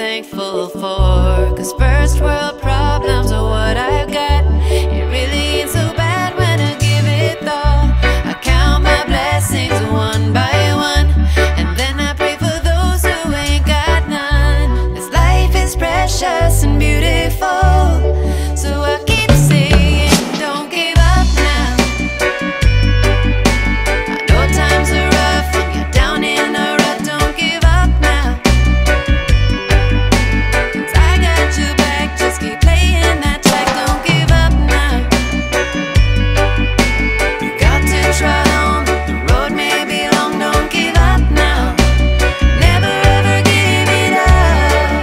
thankful for, 'cause first world problems are what I've got. It really ain't so bad when I give it thought. I count my blessings one by one, and then I pray for those who ain't got none. This life is precious and beautiful, so I keep saying don't give up now. I know times are rough when you're down in a rut. Don't give up now, 'cause I got your back. Just keep playing that track. Don't give up now. You got to try on. The road may be long. Don't give up now. Never ever give it up.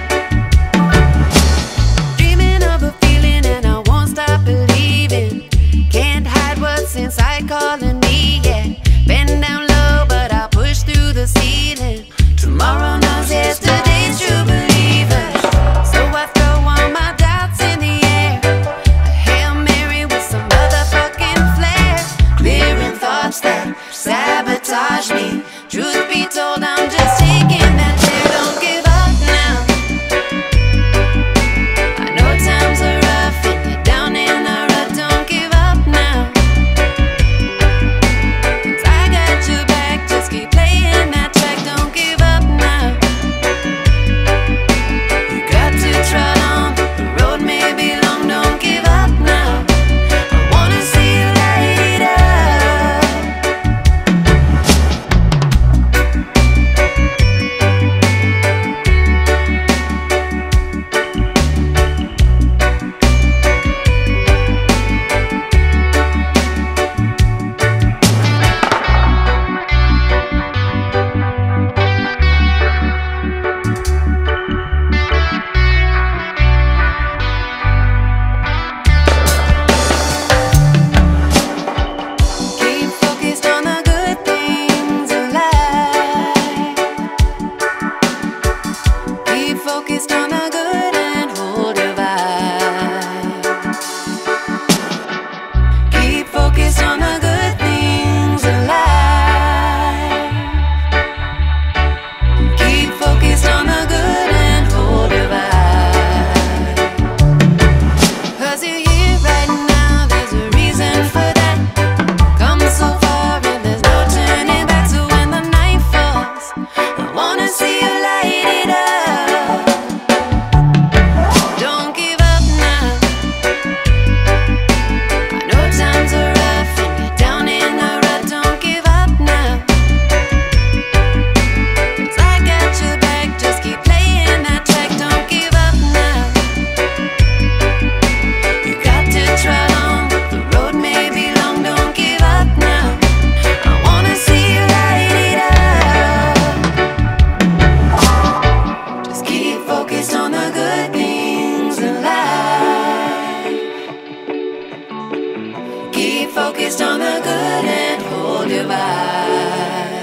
Dreaming of a feeling and I won't stop believing. Can't hide what's inside calling me, yeah. Bend down low, but I'll push through the ceiling. Tomorrow knows yesterday's true believers, so I throw all my doubts in the air. A Hail Mary with some motherfucking flair. Clearing thoughts that sabotage me. Truth be told, I'm just taking that dare. Don't give up now. I know times are rough and you're down in a rut. Don't give up now, 'cause I got your back. Just keep playing that track. Don't give up now. You got to try on. The road may be long. Don't give up now. I wanna see you light up. Keep focused on the good things in life. Keep focused on the good and hold your vibe. Keep focused on the good things in life. Keep focused on the good and hold your vibe. 'Cause you're here right now, there's a reason for that. Come so far and there's no turning back. So when the night falls, I wanna see you light it up. Don't give up now. I know times are rough and you're down in a rut. Don't give up now, 'cause I got your back. Just keep playing that track. Don't give up now. You got to try on, but the road may be long. Don't give up now. I wanna see you light it up. Just keep focused on the good things in life. Keep focused on the good and hold your vibe.